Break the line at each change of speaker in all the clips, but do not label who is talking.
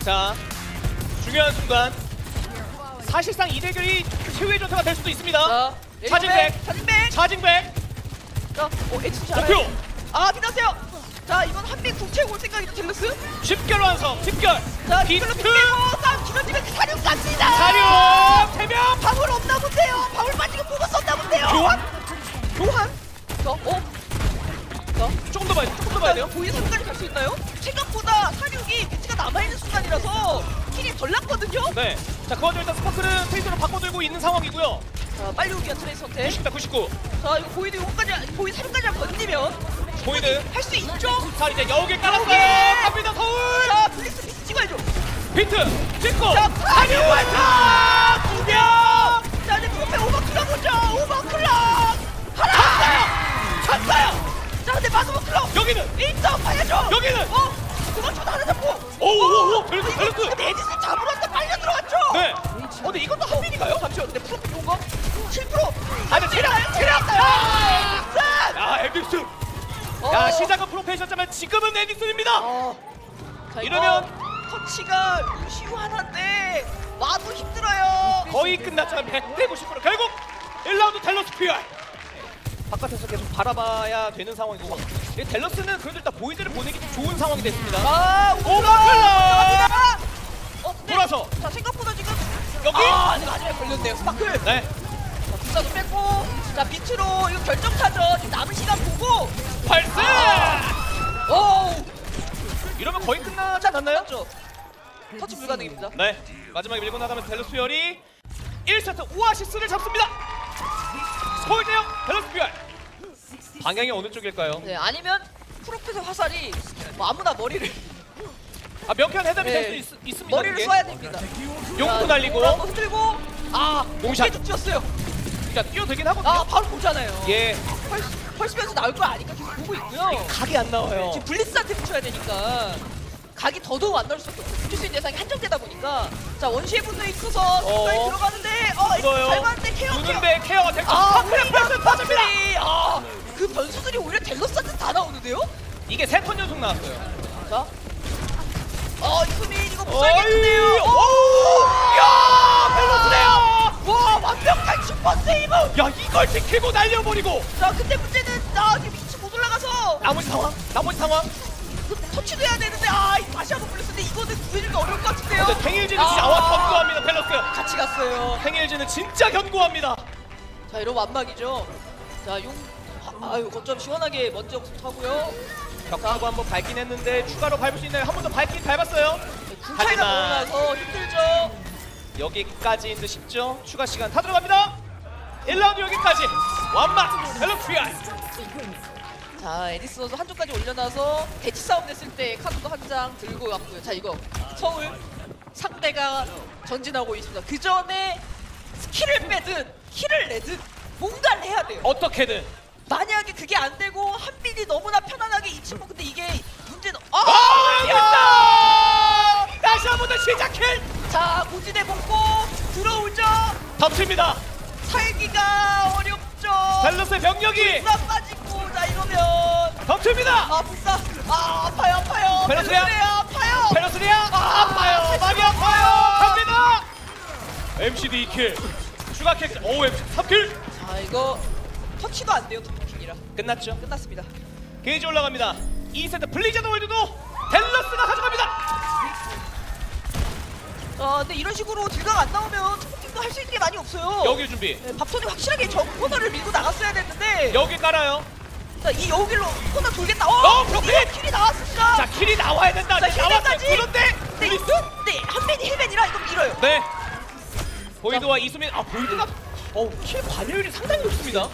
자, 중요한 순간. 사실상 이 대결이 최후의 전투가 될 수도 있습니다.
자,
차징백.
자, 엑스 잘해.
목표.
아, 빛나세요. 자, 이건 한민 국채고 올 생각이죠, 딜러스.
집결 완성. 집결.
자,
비트.
이걸로 빗대고 싸움 길어지면 사륙 갑니다.
사륙. 세명.
방울 없나 본데요. 방울 빠지고 보고 썼나 본데요. 교환?
조금 더 봐야 돼. 조금 더 봐야 돼요.
보이 사륙까지 갈 수 있나요? 생각보다 사륙이 비트가 남아있는 순간이라서 킬이 덜 났거든요.
네. 자, 그 와중에 일단 스파크는 페이스로 바꿔들고 있는 상황이고요.
자, 빨리 오기한 트레이 선택.
90다 99.
자, 이거 보이드 용까지, 보이 사륙까지 건드리면
보이드.
할 수 있죠?
자, 이제 여우길 깔았어요.
여우길!
갑니다 서울.
자, 블리스 비트 찍어야죠.
비트 찍고.
자,
사륙 완성. 2명.
자, 이제 프로페 오버클럭 오죠. 오버클럭. 하나. 찼어요. 자, 근데 마스모클럭.
여기는.
1점 봐야죠.
여기는.
도망쳐도 하나 잡고.
오오오. 벨트.
근데 에디슨 잡으러 왔다 빨려 들어갔죠.
네.
근데 이것도 한민인가요? 잠시만. 근데 프로페 좋은 거? 7%.
아니, 체력. 야, 에디슨. 야, 시작은 프로페셔널지만 지금은 에디슨입니다.
자,
이러면
터치가 루시우 하나인데 와도 힘들어요.
거의 끝났잖아. 100대 90%. 결국 1라운드 델러스 PR. 바깥에서 계속 바라봐야 되는 상황이고, 이 델러스는 그래도 일단 보이드를 보내기 좋은 상황이 됐습니다. 오버클럭!
네.
돌아서.
자, 생각보다 지금
여기.
근데 마지막에 걸렸네요. 스파클.
네.
자, 불사도 뺐고, 자, 비트로 이거 결정타죠. 지금 남은 시간 보고.
발사.
오.
이러면 거의 끝나지 않았나요?
맞죠? 터치 불가능입니다.
네. 마지막에 밀고 나가면 델러스 PR이 1세트 오아시스를 잡습니다. 서울대형 델러스 PR. 방향이 어느 쪽일까요?
네, 아니면 프로페서 화살이 뭐 아무나 머리를
아, 명쾌한 해답이
네.
될 수 있습니다.
머리를
그게.
쏴야 됩니다.
용도 날리고.
한번 흔들고
몽샷.
어깨도 뛰었어요.
그러니까 뛰어들긴 하거든요.
바로 보잖아요.
예.
펄스면서 나올 거 아니까 계속 보고 있고요.
각이 안 나와요.
지금 블리스한테 붙여야 되니까 각이 더더욱 안 나올 수밖에 없어요. 붙일 수 있는 대상이 한정되다 보니까 자, 원시의 분도 있어서 끝까지 들어가는데 잘 맞는데 케어.
누는데 케어가 됐고
스파클의
패스 터집니다.
그 변수들이 오히려 델러스한테 다 나오는데요?
이게 3턴 연속 나왔어요.
자, 이수민 이거 못 살겠는데요.
야, 밸런스네요.
와, 완벽한 슈퍼 세이브.
야, 이걸 지키고 날려버리고.
자, 근데 문제는 지금 위치 못 올라가서
나머지 상황.
터치도 해야 되는데 다시 한번 불렸는데 이거는 구해주기 어려울 것 같은데요.
근데 탱일즈는 진짜 견고합니다. 밸런스.
같이 갔어요.
탱일즈는 진짜 견고합니다.
자, 이러면 완막이죠. 자, 거점 시원하게 먼저 타고요.
격하고 한번 밟긴 했는데 추가로 밟을 수 있나요? 한 번 더 밟았어요.
굴차이가 멀어나서 힘들죠.
여기까지인 듯 싶죠? 추가 시간 다 들어갑니다. 1라운드 여기까지. 완막 밸런스 PR.
자, 에디스 선수 한쪽까지 올려놔서 대치 싸움 됐을 때 카드도 한 장 들고 왔고요. 자, 이거 서울 상대가 전진하고 있습니다. 그 전에 스킬을 빼든 킬을 내든 뭔가를 해야 돼요.
어떻게든.
만약에 그게 안 되고 한빈이 너무나 편안하게 이치고 근데 이게 문제는
여기다! 다시 한 번 더 시작해.
자, 고지대 먹고 들어오죠.
덮칩니다.
살기가 어렵죠.
밸런스의 병력이
불사 빠지고 자, 이러면
덮칩니다.
불사 아파요.
밸런스야?
아파요.
밸런스야? 아파요. 많이 아파요. 갑니다. MCD 2킬. 추가 킬. 오, MC 3킬.
자, 이거 터치도 안 돼요. 투킹이라
끝났죠.
끝났습니다.
게이지 올라갑니다. 2세트 블리자드 월드도 델러스가 가져갑니다.
근데 이런 식으로 딜각 안 나오면 투킹도 할 수 있는 게 많이 없어요.
여기 준비.
네, 밥손이 확실하게 저 코너를 밀고 나갔어야 됐는데
여기 깔아요.
자, 이 여기로 코너 돌겠다.
프로필!
킬이 나왔습니다.
자, 킬이 나와야 된다.
자,
나왔어요.
힐맨까지.
그런데 블리스?
네, 한맨이 힐맨이라 이거 밀어요.
네. 보이드와 이수민. 보이드가 킬 관여율이 상당히 높습니다.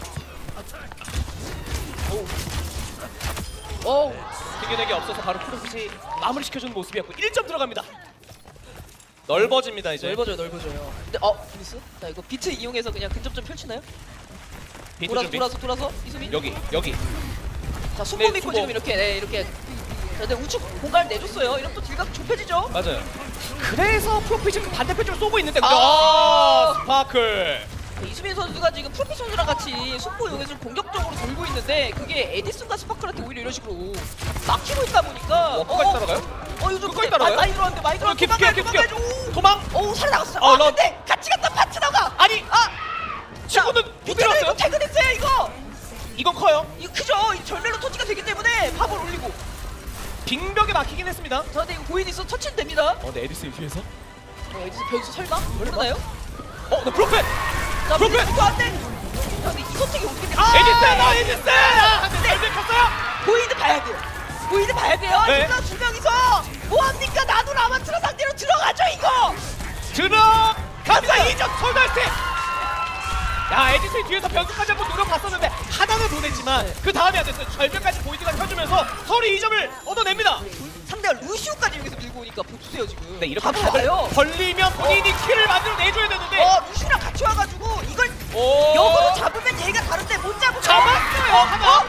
튕겨내기 없어서 바로 프로핏이 마무리 시켜주는 모습이었고 1점 들어갑니다. 넓어집니다 이제.
넓어져요. 근데 블리스? 자, 이거 비트 이용해서 그냥 근접점 펼치나요?
비트 준비.
돌아서 이수민.
여기.
자, 손목
네,
믿고
손목.
지금 이렇게. 자, 근데 우측 공간을 내줬어요. 이러면 또 딜각 좁혀지죠.
맞아요. 그래서 프로핏이 그 반대편으로 쏘고 있는데
아.
스파클.
이수빈 선수가 지금 프로피 선수랑 같이 속보 용에서 공격적으로 돌고 있는데 그게 에디슨과 스파클한테 오히려 이런 식으로 막히고 있다 보니까
끝까지 따라가요?
요즘
끝까지 따라가요?
많이 들어왔는데 많이 들어왔는데 도망가야죠.
도망!
오 살아나갔어.
어,
근데 같이 갔다 파트너가
아니! 친구는
이거
부드러웠어요?
퇴근했어요 이거.
이건 커요.
이거 크죠. 이 절멸로 터치가 되기 때문에 팝을 올리고.
빙벽에 막히긴 했습니다.
저 근데 이거 보인 있어 터치는 됩니다.
근데 에디슨 뒤에서?
에디슨 변수 설마? 모르나요?
나 프로페!
자,
프로페!
이거 안 돼. 야, 근데 이 선택이 어떻게 돼?
에디슨! 근데 절벽 컸어요?
보이드 봐야 돼요. 보이드 봐야 돼요.
네.
지금 두 명이서 뭐합니까? 나도 라마트라 상대로 들어가죠 이거.
들어간다! 이전 소달스! 야, 에디슨이 뒤에서 변수까지 한번 노려봤었는데 하나는 보냈지만 그 다음에 안 됐어요. 절벽까지 보이드가 켜주면서 서울이 2점을 얻어냅니다.
상대가 루시우까지 여기서 밀고 오니까 보세요 지금.
네, 이렇게
봐봐요.
걸리면 본인이 킬을 만들어내줘야 되는데
루시우랑 같이 와가지고 이걸
오!
역으로 잡으면 얘가 다른데 못 잡으면
잡았어요! 하나!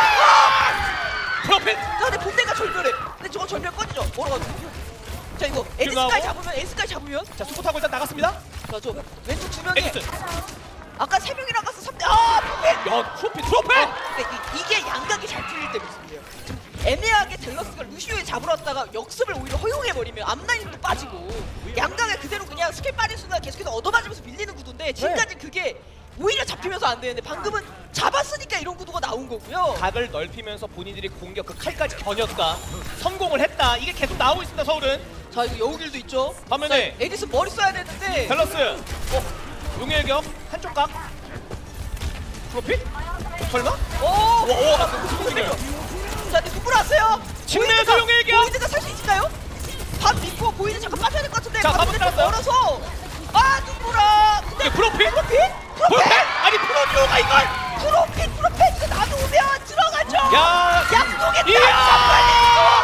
프로핏!
자, 근데 본대가 절멸해. 근데 저거 절멸 꺼지죠? 뭐라가지고. 자 이거 에디스까지 잡으면 에디스까지 잡으면
자, 수포 타고 일단 나갔습니다.
자 저 왼쪽 두 명이
에디슨!
아까 세 명이랑 갔어 3대 프로필!
야, 프로핏!
근데 이게 양각이 잘 풀릴 때 모습이에요. 애매하게 델러스가 루시오에 잡으러 왔다가 역습을 오히려 허용해버리면 앞라인도 빠지고 양각에 그대로 그냥 스킬 빠진 순간 계속해서 얻어맞으면서 밀리는 구도인데 지금까지 그게 오히려 잡히면서 안 되는데 방금은 잡았으니까 이런 구도가 나온 거고요.
각을 넓히면서 본인들이 공격 그 칼까지 겨녔다. 성공을 했다. 이게 계속 나오고 있습니다, 서울은.
자 이거 여우길도 있죠.
화면에
자, 에디슨 머리 써야 되는데
델러스! 용의 일격 한쪽 각 프로핏? 설마?
오!
오!
자 근데 누구 났어요?
측면에서 용의 일격!
보이드가 살 수 있을까요? 밥 믿고 보이드 잠깐 빠져야 될 것 같은데
자, 밥은
밥은
깔았어요.
멀어서 누구라
이게 프로핏?
프로핏?
프로핏? 아니 프로듀오가 이걸!
프로핏 나도 오면 들어가죠.
야!
약속의
이야!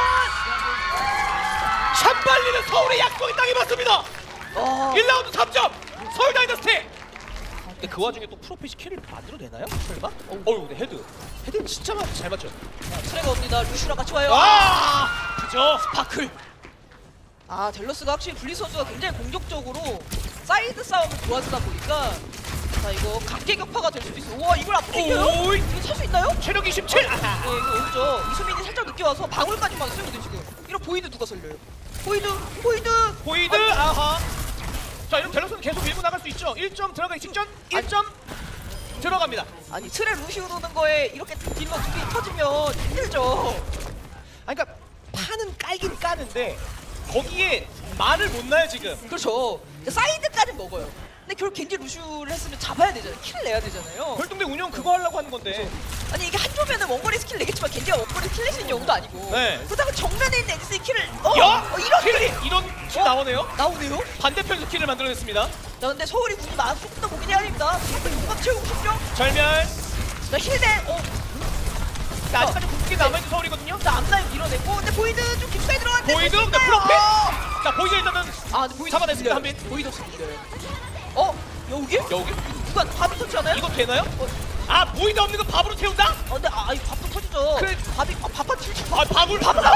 샷발리는 서울의 약속의 땅이 맞습니다! 1라운드 3점! 서울 다이너스티! 근데 그 와중에 또 프로핏이 킬을 만들어내나요? 설마? 근데 헤드는 진짜 잘 맞죠?
트레가 옵니다. 루슈랑 같이 와요.
그죠?
스파클. 델러스가 확실히 블리 선수가 굉장히 공격적으로 사이드 싸움을 좋아하다 보니까 자 이거 각계 격파가 될 수도 있어요. 우와 이걸 앞으로 이겨요?
오이!
이거 살 수 있나요?
체력 27!
네 이거 오죠. 이수민이 살짝 늦게 와서 방울까지만 쓰거든 지금. 이런 보이드 누가 살려요? 보이드.
아하! 자 이런 델러스는 계속 밀고 나갈 수 있죠? 1점 들어가기 직전 1점 들어갑니다.
아니 트레 루시우 도는 거에 이렇게 딜러 두 개 터지면 힘들죠.
그러니까 판은 깔긴 까는데 거기에 말을 못 나요 지금.
그렇죠. 사이드까지 먹어요. 근데 결국 겐지 루슈를 했으면 잡아야 되잖아요. 킬을 내야 되잖아요.
별동대 운영 그거 하려고 하는 건데.
아니 이게 한조면은 원거리 스킬 내겠지만 겐지가 원거리 킬 낼 수 있는 영도 아니고.
네.
그러다가 정면에 있는 에디스의 킬을
이런 킬 나오네요.
나오네요.
반대편 스킬을 만들어냈습니다.
자 근데 서울이 굳이 마음 조금 더 보긴 해야 됩니다. 공각 채우고 싶죠?
절멸.
자 힐대.
근데 아직까지 공격이 남아있는 서울이거든요.
자 앞라인 밀어내고 근데 보이드 좀 깊숙이 들어갔는데.
보이드 근데 프로핏. 자 보이드 일단은
근데 보이드
잡아냈습니다, 한빈.
보이드 없습니다. 여기?
여기
누가 밥이 터지 않아요?
이거 되나요? 보이드 없는 거 밥으로 채운다?
근데 이거 밥도 터지죠.
그래.
밥한 칠지.
밥을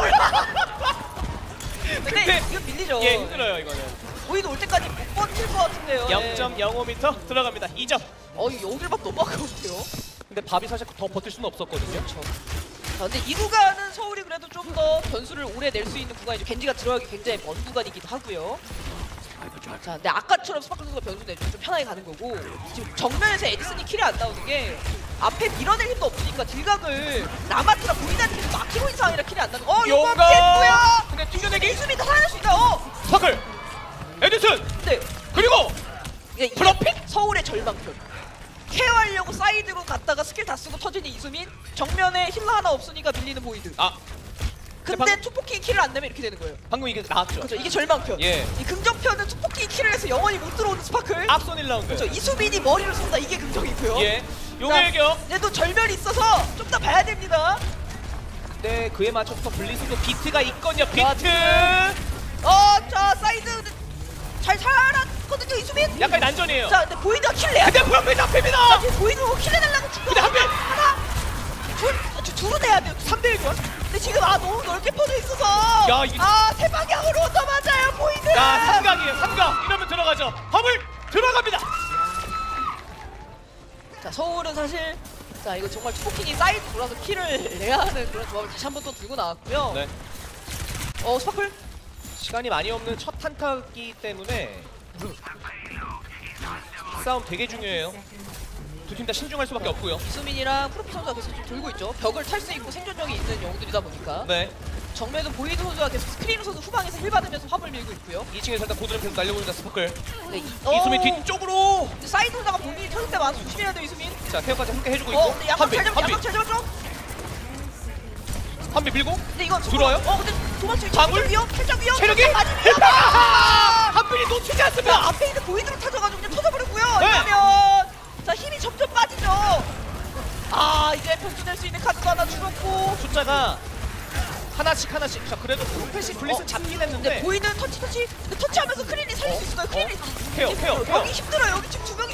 근데 이거 밀리죠.
예 힘들어요 이거는.
보이드 올 때까지 못 버틸 것 같은데요.
0.05m 들어갑니다. 2점.
이거 여기밥 너무 아까운데요.
근데 밥이 사실 더 버틸 수는 없었거든요.
그렇죠. 자, 근데 이 구간은 서울이 그래도 좀 더 변수를 오래 낼 수 있는 구간이죠. 겐지가 들어가기 굉장히 먼 구간이기도 하고요. 자, 근데 아까처럼 스파클 선수가 변수 내주면 좀 편하게 가는 거고 지금 정면에서 에디슨이 킬이 안 나오는 게 앞에 밀어낼 힘도 없으니까 딜각을 라마트라 보이다는 계속 막히고 있는 상황이라 킬이 안 나는 거. 이거
용감!
피했고요.
근데 튕겨내기?
이수빈 다 살릴 수 있다.
스파클! 에디슨!
네.
그리고
이게
프로핏?
서울의 절망편. 케어하려고 사이드로 갔다가 스킬 다 쓰고 터지는 이수민. 정면에 힐러 하나 없으니까 밀리는 보이드. 근데 투포킹 킬을 안 내면 이렇게 되는 거예요.
방금 이게 나왔죠?
그렇죠. 이게 절망편.
예.
이 긍정편은 투포킹 킬을 해서 영원히 못 들어오는 스파클.
앞선 1라운드.
그렇죠. 이수빈이 머리를 쏜다. 이게 긍정이고요.
예. 용일격.
얘도 절멸이 있어서 좀 더 봐야 됩니다.
네, 그에 맞춰서 블리스도 비트가 있거든요. 비트.
자 사이드 잘 살았거든요 이수빈.
약간 난전이에요.
자 근데 보이드가 킬 내야 돼.
근데 프로필 잡힙니다.
자 지금 보이드가 킬 내달라고 죽어.
근데 한 명.
하나. 둘은 내야 돼요.
3대1권.
근데 지금 너무 넓게 퍼져 있어서.
야, 이게.
세 방향으로 얻어 맞아요 보이드.
야, 3각이에요. 3각. 이러면 들어가죠. 화물 들어갑니다.
자, 서울은 사실 자 이거 정말 투포킹이 사이드 돌아서 킬을 내야 하는 그런 조합을 다시 한번 또 들고 나왔고요.
네.
스파클
시간이 많이 없는 첫 한타기 때문에 싸움 되게 중요해요. 두 팀 다 신중할 수밖에 없고요.
이수민이랑 프로프 선수가 계속 좀 돌고 있죠. 벽을 탈 수 있고 생존력이 있는 영웅들이다 보니까
네.
정면에도 보이드 선수가 계속 스크린 선수 후방에서 힐 받으면서 화물 밀고 있고요.
2층에서 일단 보드를 계속 날려보는 스파클.
네,
이수민 뒤쪽으로.
사이드로다가 본인이 터질 때 많아서 조심해야 돼요, 이수민.
자, 태어까지 함께 해주고 있고.
근데 양각 잘 잡았죠?
한비 밀고.
근데 이거
들어와요?
근데 도망치기
방울?
살짝 위험.
체력이
맞으면
한비이 놓치지 않습니다.
앞에 있는 보이드로 타져가지고 그냥 터져버리고요.
네.
이러면 자 힘이 점점 빠지죠. 이제 변수될 수 있는 카드가 하나 줄었고.
숫자가 하나씩. 자, 그래도 프로페시 블리스 잡긴
근데
했는데.
보이는 터치. 근데 터치하면서 크린이 살릴 수 있을까요? 크린이
케어.
여기 힘들어요. 여기 지금 2명이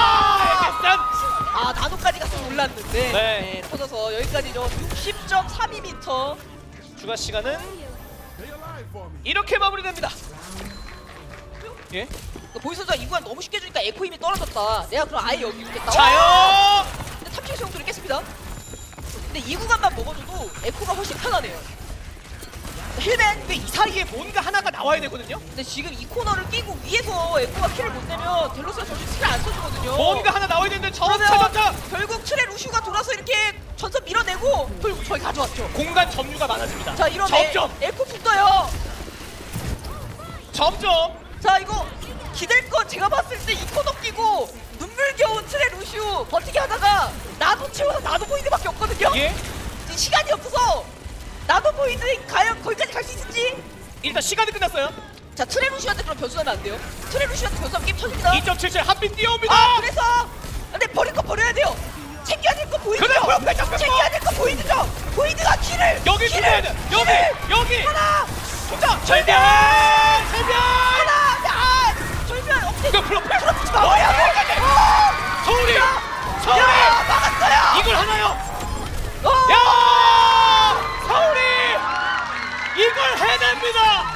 나노까지 갔으면 몰랐는데
네.
터져서 여기까지죠. 60.32m.
추가 시간은 이렇게 마무리됩니다. 예?
보이 선수가 이 구간 너무 쉽게 주니까 에코 힘이 떨어졌다. 내가 그럼 아예 여기 있겠다.
자요.
근데 탑킬 수용도를 깼습니다. 근데 이 구간만 먹어줘도 에코가 훨씬 편하네요. 힐맨!
근데 이 사이에 뭔가 하나가 나와야 되거든요.
근데 지금 이 코너를 끼고 위에서 에코가 킬을 못 내면 델로스가 전진 킬을 안 써주거든요.
뭔가 하나 나와야 되는데
그러면
전차
결국 트레 루슈가 돌아서 이렇게 전선 밀어내고 결국 저희 가져왔죠.
공간 점유가 많아집니다.
자 이런
점점.
에코 붙어요.
점점.
자 이거 기댈 건 제가 봤을 때 이 코너 끼고 눈물겨운 트레 루슈 버티게 하다가 나도 채워서 나도 보이드밖에 없거든요.
예?
지금 시간이 없어서 나도 보이드 과연 거기까지 갈 수 있을지.
일단 시간이 끝났어요.
자 트레 루슈한테 그럼 변수하면 안 돼요. 트레 루슈한테 변수하면 게임 터집니다.
2.77 한빈 뛰어옵니다.
그래서 근데 버릴 거 버려야 돼요. 챙겨야 될 거 보이드죠.
그래, 그럼 배짱 뺏고.
챙겨야 될 거 보이드죠. 보이드가 킬을
여기
킬을
킬을 여기
하나
자, 절벽.
하나 졸면 없대.
이거 프로페.
뭐야
서울이
막았어요.
이걸 하나요. 야! 서울이 이걸 해냅니다.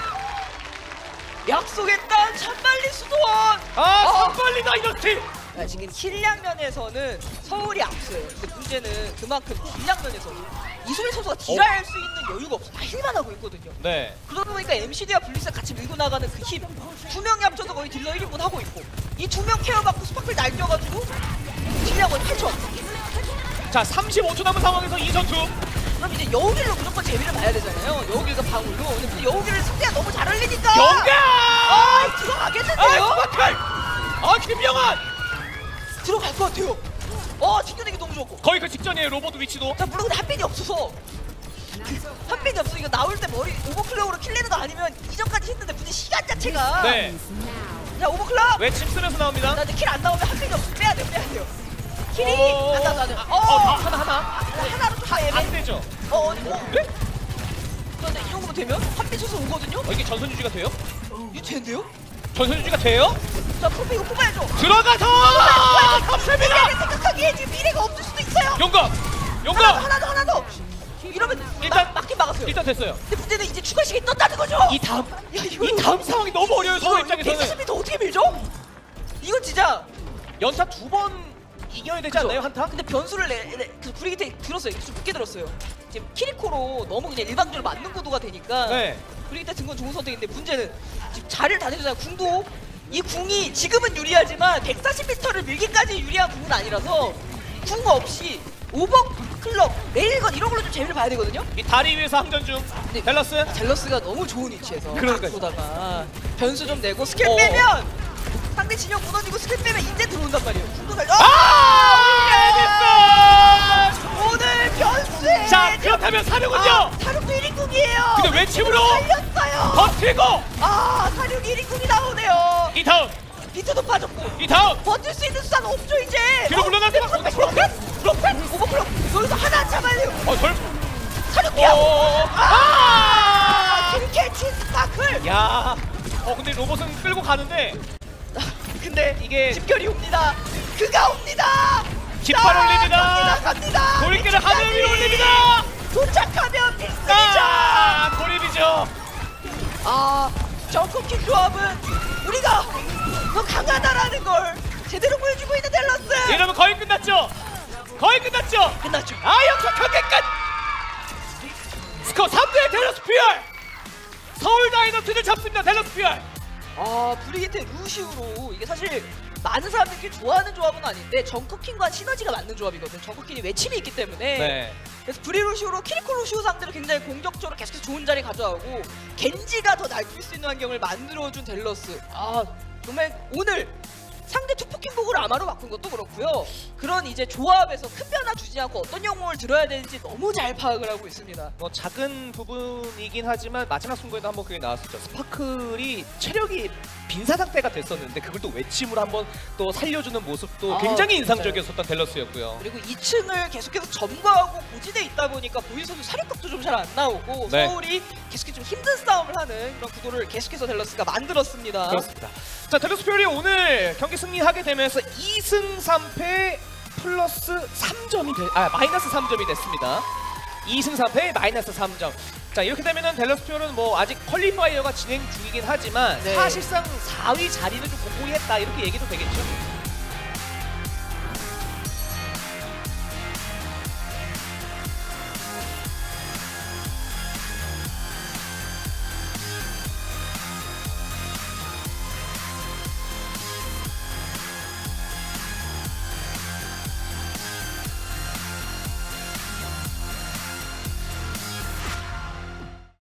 약속했던 찬발리 수도원.
선발리다 이런 팀.
지금 킬량 면에서는 서울이 앞서요. 근데 문제는 그만큼 딜량 면에서는 이수민 선수가 딜할 수 있는 여유가 없어. 다 힐만 하고 있거든요.
네.
그러다 보니까 MCD와 블리스가 같이 밀고 나가는 그 힘. 두 명이 합쳐서 거의 딜러 1인분 하고 있고 이 두 명 케어받고 스파클 날뛰어가지고 딜량을 펼쳐.
자, 35초 남은 상황에서 이 전투.
그럼 이제 여우길로 무조건 재미를 봐야 되잖아요. 여우길과 방울로. 근데 여우길을 상대가 너무 잘 흘리니까
영감!
들어가겠는데요?
김영환!
들어갈 것 같아요. 튕겨내기 너무 좋고.
거의 그 직전이에요. 로봇 위치도.
자 물론 근데 한빈이 없어서 한빈이 없어. 이거 나올 때 머리 오버클럭으로 킬내는 거 아니면 이전까지 했는데 문제 시간 자체가.
네.
자 오버클럭.
외침 쓰면서 나옵니다.
나 이제 킬 안 나오면 한빈이 없어. 빼야 돼요. 킬이 안 나오면 하나로 좀 애매.
안 되죠.
네? 근데 이 정도면 되면 한빈 선수 오거든요.
이게 전선 유지가 돼요?
이거 되는데요?
전선 유지가 돼요?
자 프로필 이거 뽑아야죠.
들어가서 탑입니다.
생각하기에 지금 미래가 없을 수도 있어요.
용감.
하나 더. 이러면
일단
막긴 막았어요.
일단 됐어요.
근데 문제는 이제 추가 시간이 떴다는 거죠.
이 다음 상황이 너무 어려워요. 서울 입장에서는.
140m 어떻게 밀죠? 이건 진짜
연타 2번 이겨야 되지 않나요, 한타?
근데 변수를 그 브리기테 들었어요. 좀 늦게 들었어요. 지금 키리코로 너무 그냥 일방적으로 맞는 구도가 되니까
네.
브리기테 든 건 좋은 선택인데 문제는 지금 자리를 다 내주잖아요. 궁도 이 궁이 지금은 유리하지만 140m를 밀기까지 유리한 궁은 아니라서 궁 없이 오버클럭, 레일건 이런 걸로 좀 재미를 봐야 되거든요.
이 다리 위에서 항전 중.
근데
델러스.
젤러스가 너무 좋은 위치에서
그러니까요.
보다가 변수 좀 내고 스킬 빼면 상대 진영 무너지고 스킬 빼면 이제 들어온단 말이에요. 궁도 잘. 오늘 변수에.
자, 그렇다면 사령은요.
사륙도 1인궁이에요.
근데 외침으로
살렸어요.
버티고.
사륙 1인궁이 나오네요.
이 다음.
비트도 빠졌고.
이 다음.
버틸 수 있는 수단 없죠 이제.
뒤로 물러날 수가 없어.
프로펫 오버클럭 여기서 하나 잡아야 돼요. 사륙 피하. 킬캐치 스파클.
야. 근데 로봇은 끌고 가는데. 근데 이게
집결이 옵니다. 그가 옵니다.
깃발 올립니다.
갑니다.
고립기를 하늘 위로 올립니다.
도착하면 필승이죠.
고립이죠.
저코킹 조합은 우리가 더 강하다라는 걸 제대로 보여주고 있는 델러스.
이러면 거의 끝났죠. 거의 끝났죠.
끝났죠.
역전 경기 끝. 스코어 3대 델러스 PR. 서울 다이너스를 잡습니다. 델러스 PR.
브리기테 루시우로 이게 사실 많은 사람들이 좋아하는 조합은 아닌데 정커킹과 시너지가 맞는 조합이거든요. 정커킹이 외침이 있기 때문에.
네.
그래서 브리루시우로 키리코 루시우 상대로 굉장히 공격적으로 계속해서 좋은 자리 가져가고 겐지가 더 날뛸 수 있는 환경을 만들어준 델러스. 정말 오늘 상대 투포킹 복을 아마로 바꾼 것도 그렇고요. 그런 이제 조합에서 큰 변화 주지 않고 어떤 영웅을 들어야 되는지 너무 잘 파악을 하고 있습니다.
뭐 작은 부분이긴 하지만 마지막 순간에도 한번 그게 나왔었죠. 스파클이 체력이 빈사 상태가 됐었는데 그걸 또 외침으로 한번 또 살려주는 모습도 굉장히 인상적이었었던 델러스였고요.
그리고 2층을 계속해서 점거하고 고지대에 있다 보니까 보이 선수 사력값도 좀 잘 안 나오고
네.
서울이 계속해서 좀 힘든 싸움을 하는 그런 구도를 계속해서 델러스가 만들었습니다.
그렇습니다. 자, 델러스 퓨리 오늘 경기 승리하게 되면서 2승 3패 플러스 3점이 마이너스 3점이 됐습니다. 2승 3패 마이너스 3점. 자, 이렇게 되면은 델러스 퓨어는 뭐 아직 퀄리파이어가 진행 중이긴 하지만
네.
사실상 4위 자리는 좀 공공히 했다 이렇게 얘기도 되겠죠.